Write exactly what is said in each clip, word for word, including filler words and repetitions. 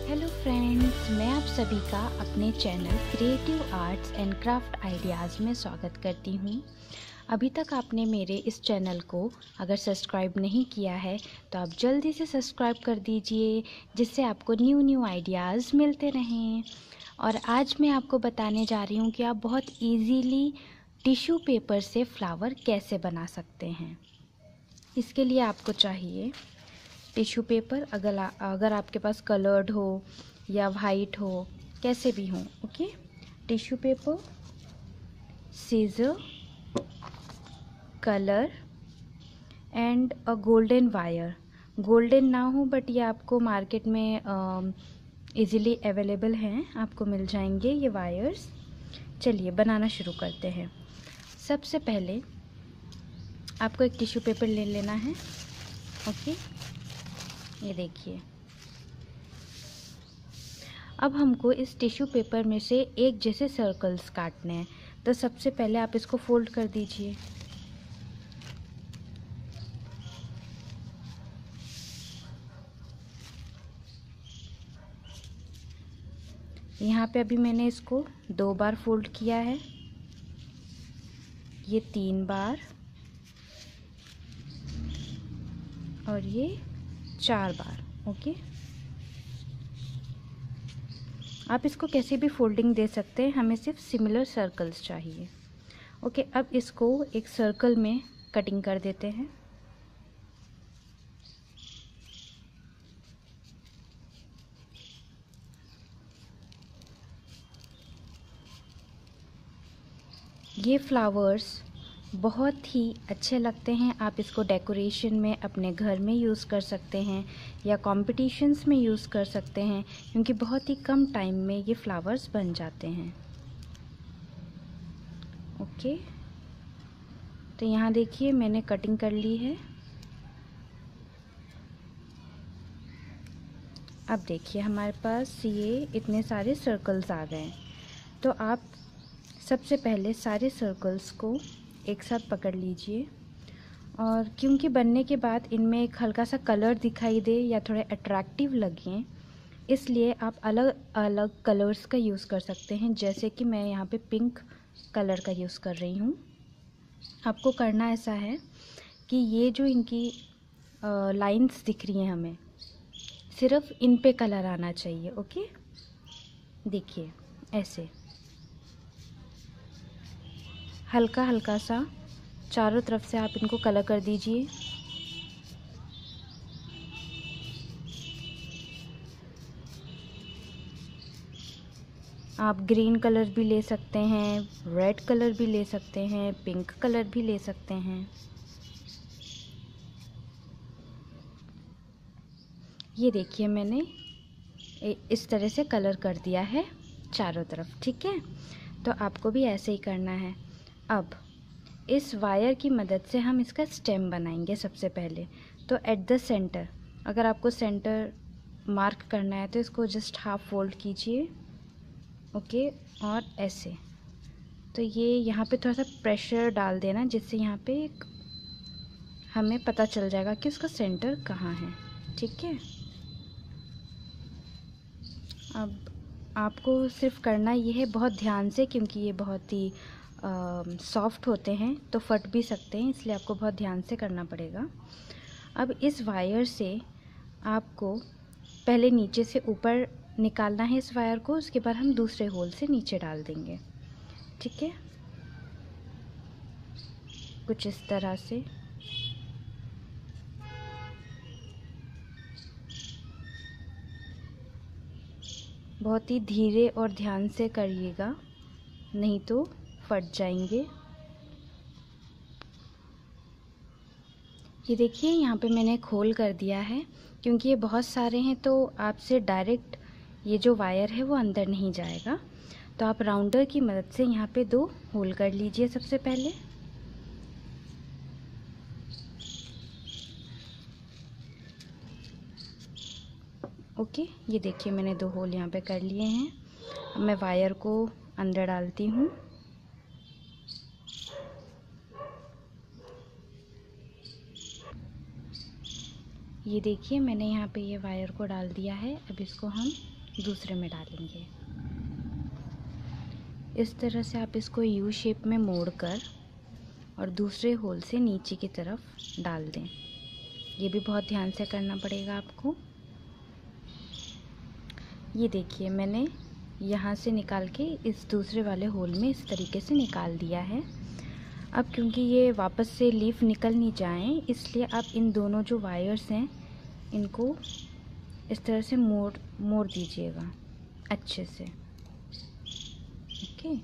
Hello friends, मैं आप सभी का अपने channel creative arts and craft ideas में स्वागत करती हूँ। अभी तक आपने मेरे इस चैनल को अगर सब्सक्राइब नहीं किया है तो आप जल्दी से सब्सक्राइब कर दीजिए, जिससे आपको न्यू न्यू आइडियाज़ मिलते रहें। और आज मैं आपको बताने जा रही हूँ कि आप बहुत इजीली टिश्यू पेपर से फ्लावर कैसे बना सकते हैं। इसके लिए आपको चाहिए टिश्यू पेपर, अगर आ, अगर आपके पास कलर्ड हो या वाइट हो, कैसे भी हो, okay. Tissue paper, scissor, colour and a golden wire. Golden ना हो बट ये आपको मार्केट में इजीली अवेलेबल हैं, आपको मिल जाएंगे ये वायर्स। चलिए बनाना शुरू करते हैं। सबसे पहले आपको एक टिश्यू पेपर ले लेना है, ओके। ये देखिए, अब हमको इस टिश्यू पेपर में से एक जैसे सर्कल्स काटने हैं। तो सबसे पहले आप इसको फोल्ड कर दीजिए। यहाँ पे अभी मैंने इसको दो बार फोल्ड किया है, ये तीन बार और ये चार बार, ओके। आप इसको कैसे भी फोल्डिंग दे सकते हैं, हमें सिर्फ सिमिलर सर्कल्स चाहिए, ओके। अब इसको एक सर्कल में कटिंग कर देते हैं। ये फ्लावर्स बहुत ही अच्छे लगते हैं। आप इसको डेकोरेशन में अपने घर में यूज़ कर सकते हैं या कॉम्पिटिशन्स में यूज़ कर सकते हैं, क्योंकि बहुत ही कम टाइम में ये फ्लावर्स बन जाते हैं, ओके। तो यहाँ देखिए मैंने कटिंग कर ली है। अब देखिए हमारे पास ये इतने सारे सर्कल्स आ गए हैं। तो आप सबसे पहले सारे सर्कल्स को एक साथ पकड़ लीजिए, और क्योंकि बनने के बाद इनमें एक हल्का सा कलर दिखाई दे या थोड़े अट्रैक्टिव लगें, इसलिए आप अलग अलग कलर्स का यूज़ कर सकते हैं। जैसे कि मैं यहाँ पे पिंक कलर का यूज़ कर रही हूँ। आपको करना ऐसा है कि ये जो इनकी लाइंस दिख रही हैं, हमें सिर्फ इन पे कलर आना चाहिए, ओके। देखिए ऐसे हल्का हल्का सा चारों तरफ से आप इनको कलर कर दीजिए। आप ग्रीन कलर भी ले सकते हैं, रेड कलर भी ले सकते हैं, पिंक कलर भी ले सकते हैं। ये देखिए मैंने इस तरह से कलर कर दिया है चारों तरफ, ठीक है। तो आपको भी ऐसे ही करना है। अब इस वायर की मदद से हम इसका स्टेम बनाएंगे सबसे पहले। तो एट द सेंटर, अगर आपको सेंटर मार्क करना है तो इसको जस्ट हाफ फोल्ड कीजिए, ओके। और ऐसे, तो ये यहाँ पे थोड़ा सा प्रेशर डाल देना, जिससे यहाँ पे एक हमें पता चल जाएगा कि उसका सेंटर कहाँ है, ठीक है। अब आपको सिर्फ करना ये है बहुत ध्यान से, क्योंकि ये बहुत ही सॉफ्ट होते हैं तो फट भी सकते हैं, इसलिए आपको बहुत ध्यान से करना पड़ेगा। अब इस वायर से आपको पहले नीचे से ऊपर निकालना है इस वायर को, उसके बाद हम दूसरे होल से नीचे डाल देंगे, ठीक है। कुछ इस तरह से। बहुत ही धीरे और ध्यान से करिएगा, नहीं तो फट जाएंगे। ये देखिए यहाँ पे मैंने एक होल कर दिया है, क्योंकि ये बहुत सारे हैं तो आपसे डायरेक्ट ये जो वायर है वो अंदर नहीं जाएगा। तो आप राउंडर की मदद से यहाँ पे दो होल कर लीजिए सबसे पहले। ओके, ये देखिए मैंने दो होल यहाँ पे कर लिए हैं। अब मैं वायर को अंदर डालती हूँ। ये देखिए मैंने यहाँ पे ये वायर को डाल दिया है। अब इसको हम दूसरे में डालेंगे। इस तरह से आप इसको यू शेप में मोड़कर और दूसरे होल से नीचे की तरफ डाल दें। ये भी बहुत ध्यान से करना पड़ेगा आपको। ये देखिए मैंने यहाँ से निकाल के इस दूसरे वाले होल में इस तरीके से निकाल दिया है। अब क्योंकि ये वापस से लीफ निकल नहीं जाएं, इसलिए आप इन दोनों जो वायर्स हैं इनको इस तरह से मोड़ मोड़ दीजिएगा अच्छे से। ओके,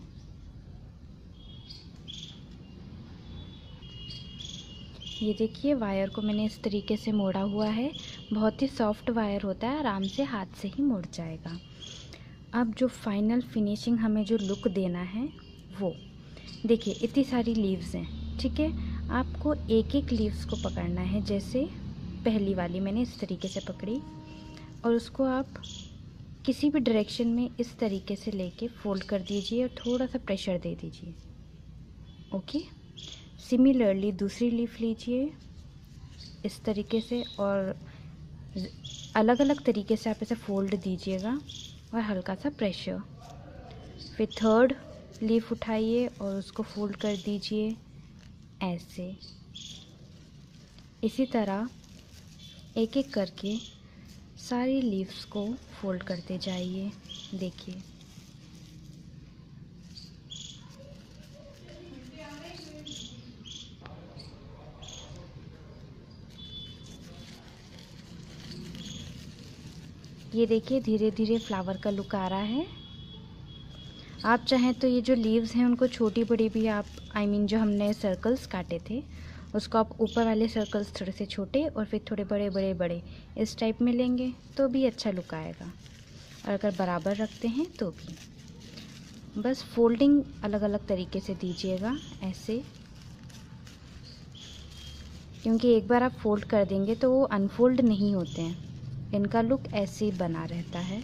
ये देखिए वायर को मैंने इस तरीके से मोड़ा हुआ है। बहुत ही सॉफ्ट वायर होता है, आराम से हाथ से ही मुड़ जाएगा। अब जो फाइनल फिनिशिंग हमें जो लुक देना है वो देखिए, इतनी सारी लीव्स हैं, ठीक है। आपको एक एक लीव्स को पकड़ना है। जैसे पहली वाली मैंने इस तरीके से पकड़ी और उसको आप किसी भी डायरेक्शन में इस तरीके से लेके फोल्ड कर दीजिए और थोड़ा सा प्रेशर दे दीजिए। ओके, सिमिलरली दूसरी लीफ लीजिए इस तरीके से और अलग अलग तरीके से आप इसे फोल्ड दीजिएगा और हल्का सा प्रेशर। फिर थर्ड लीफ उठाइए और उसको फोल्ड कर दीजिए ऐसे। इसी तरह एक एक करके सारी लीव्स को फोल्ड करते जाइए। देखिए ये देखिए धीरे धीरे फ्लावर का लुक आ रहा है। आप चाहें तो ये जो लीव्स हैं उनको छोटी बड़ी भी आप आई I मीन mean, जो हमने सर्कल्स काटे थे उसको आप ऊपर वाले सर्कल्स थोड़े से छोटे और फिर थोड़े बड़े बड़े बड़े इस टाइप में लेंगे तो भी अच्छा लुक आएगा। और अगर बराबर रखते हैं तो भी बस फोल्डिंग अलग अलग तरीके से दीजिएगा ऐसे, क्योंकि एक बार आप फोल्ड कर देंगे तो वो अनफोल्ड नहीं होते हैं। इनका लुक ऐसे ही बना रहता है।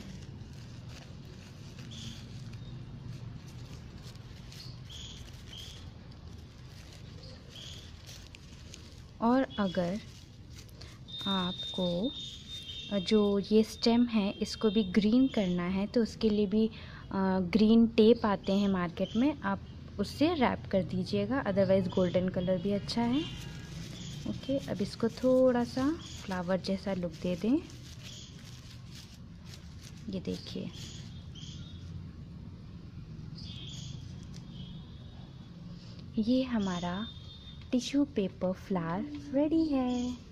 और अगर आपको जो ये स्टेम है इसको भी ग्रीन करना है तो उसके लिए भी आ, ग्रीन टेप आते हैं मार्केट में, आप उससे रैप कर दीजिएगा। अदरवाइज़ गोल्डन कलर भी अच्छा है। ओके, अब इसको थोड़ा सा फ्लावर जैसा लुक दे दें। ये देखिए ये हमारा टिश्यू पेपर फ्लावर रेडी है।